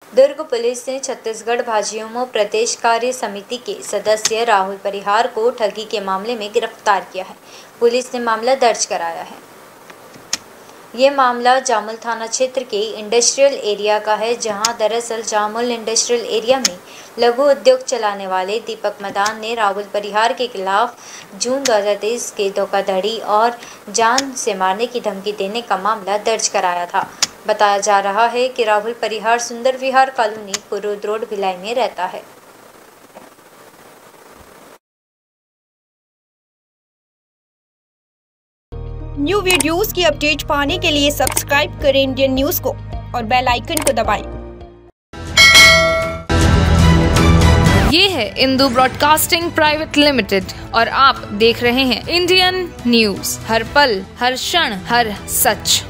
दुर्ग police ने छत्तीसगढ़ भाजयुमो प्रदेश कार्य समिति के सदस्य राहुल परिहार को ठगी के मामले में गिरफ्तार किया है। पुलिस ने मामला दर्ज कराया है। ये मामला जामुल थाना क्षेत्र के इंडस्ट्रियल एरिया का है, जहां दरअसल जामुल इंडस्ट्रियल एरिया में लघु उद्योग चलाने वाले दीपक मदान ने राहुल परिहार के खिलाफ जून 2023 के धोखाधड़ी और जान से मारने की धमकी देने का मामला दर्ज कराया था। बताया जा रहा है कि राहुल परिहार सुंदर विहार कॉलोनी कुरुद रोड भिलाई में रहता है। न्यू वीडियोस की अपडेट पाने के लिए सब्सक्राइब करें इंडियन न्यूज़ को और बेल आइकन को दबाएं। ये है इंदू ब्रॉडकास्टिंग प्राइवेट लिमिटेड और आप देख रहे हैं इंडियन न्यूज़, हर पल, हर क्षण, हर सच।